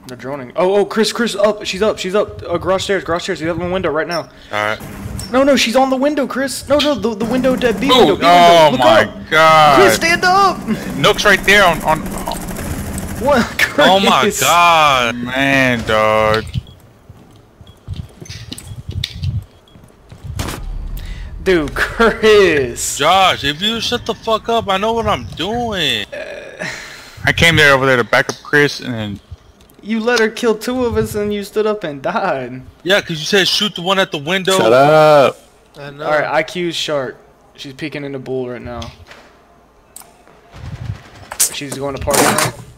They're droning. Oh, Kris, up. She's up. Garage stairs. You have one window right now. Alright. No, she's on the window, Kris. No, the window to B window. Oh, B window. Look my up. god. Kris, stand up. Nook's right there on. What? Kris. Oh my god, man, dog. Dude, Kris. Josh, if you shut the fuck up, I know what I'm doing. I came there over there to back up Kris, and then You let her kill 2 of us and you stood up and died. Yeah, because you said shoot the one at the window. shut up. I know. Alright, IQ's shark. She's peeking in the bull right now. She's going to party now.